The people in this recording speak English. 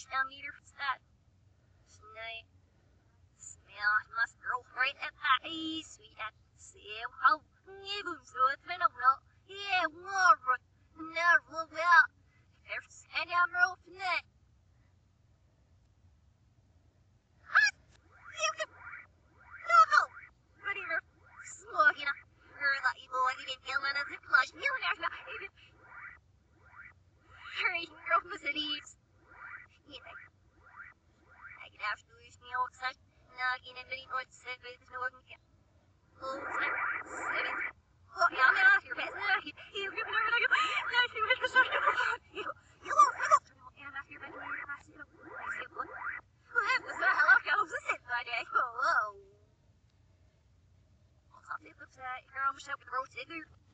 meter that snake smell must grow right at that sweet at see how even so it's been a roll yeah more never well there's any roll tonight no ready for smoking you're the evil I didn't kill and as it flush millionaires now even hurry girl from the cities yeah I can absolutely smell such knocking and many points said but there's no one can oh seven oh yeah I'm out here fast you can never like I see what you're starting you and after your bedroom I see you what was that hello goes this is my day whoa I'll talk to you about that you're almost out with the road